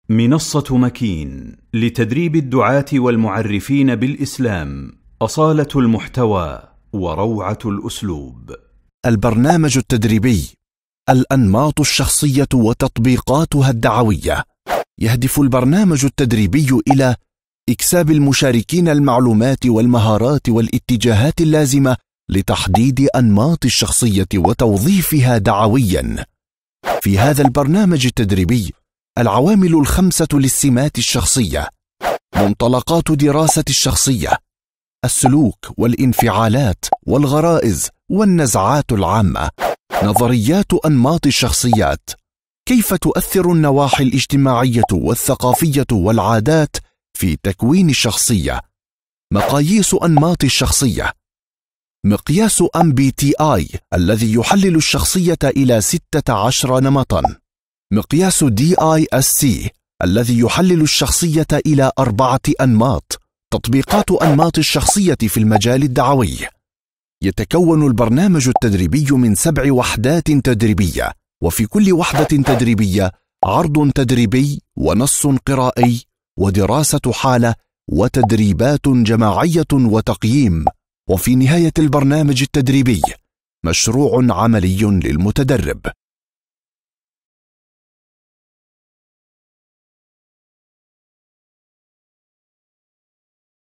منصة مكين لتدريب الدعاة والمعرفين بالإسلام، أصالة المحتوى وروعة الأسلوب. البرنامج التدريبي: الأنماط الشخصية وتطبيقاتها الدعوية. يهدف البرنامج التدريبي إلى إكساب المشاركين المعلومات والمهارات والاتجاهات اللازمة لتحديد أنماط الشخصية وتوظيفها دعوياً. في هذا البرنامج التدريبي العوامل الخمسة للسمات الشخصية: منطلقات دراسة الشخصية، السلوك والانفعالات والغرائز والنزعات العامة، نظريات أنماط الشخصيات، كيف تؤثر النواحي الاجتماعية والثقافية والعادات في تكوين الشخصية، مقاييس أنماط الشخصية، مقياس MBTI الذي يحلل الشخصية إلى 16 نمطاً، مقياس DISC الذي يحلل الشخصية إلى 4 أنماط، تطبيقات أنماط الشخصية في المجال الدعوي. يتكون البرنامج التدريبي من 7 وحدات تدريبية، وفي كل وحدة تدريبية عرض تدريبي ونص قرائي ودراسة حالة وتدريبات جماعية وتقييم، وفي نهاية البرنامج التدريبي مشروع عملي للمتدرب.